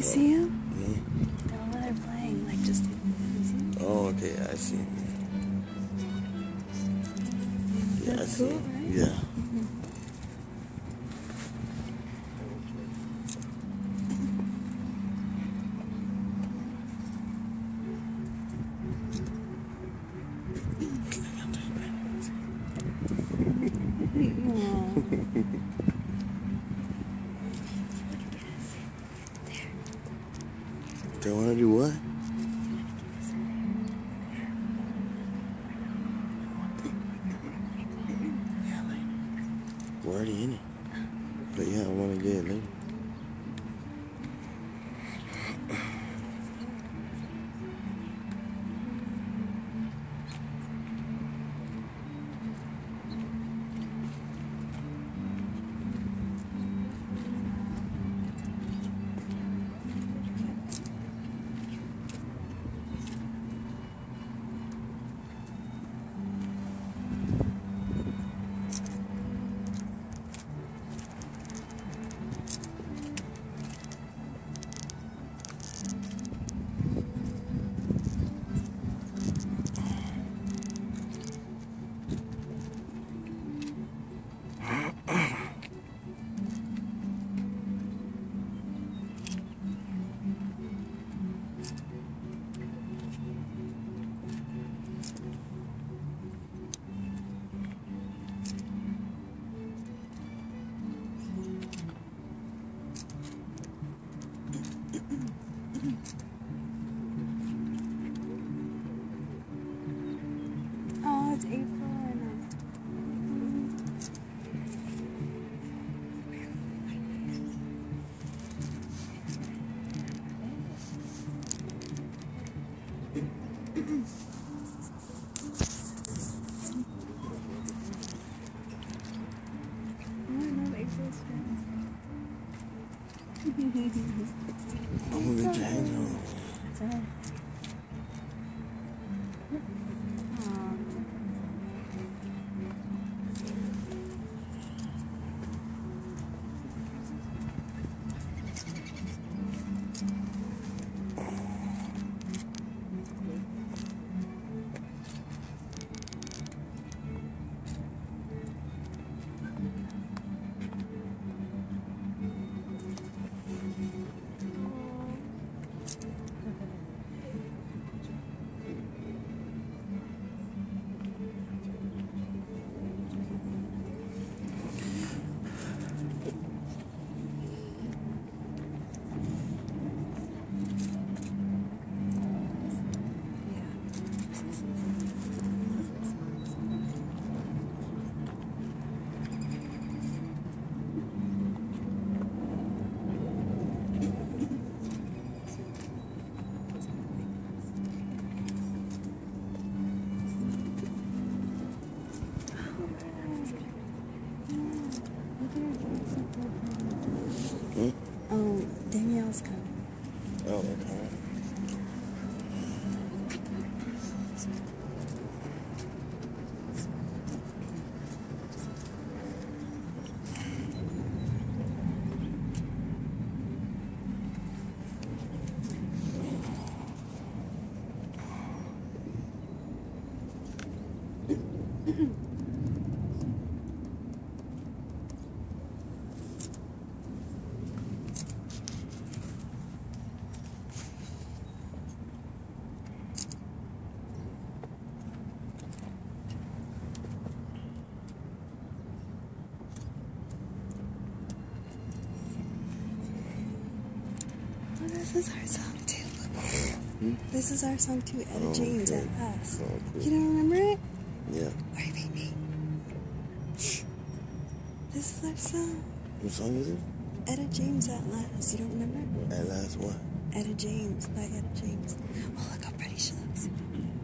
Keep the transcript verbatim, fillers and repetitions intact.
you see him? Mm-hmm. They're over there playing, like just. You see him? Oh, okay, I see him. Yeah, That's I see cool, him. right? Yeah. They want to do what? We're already in it. But yeah, I want to get it later. Oh, it's April and I love April's friends. I'm going to get your hands on. Sorry. Hmm? Oh, Danielle's coming. Oh, okay. Oh, this is our song too. Hmm? This is our song too, Etta Oh, James okay. at Us. Oh, cool. You don't remember it? Yeah. Why baby? This is our song. What song is it? Etta James at Last. You don't remember? At last what? Etta James by Etta James. Oh, look how pretty she looks.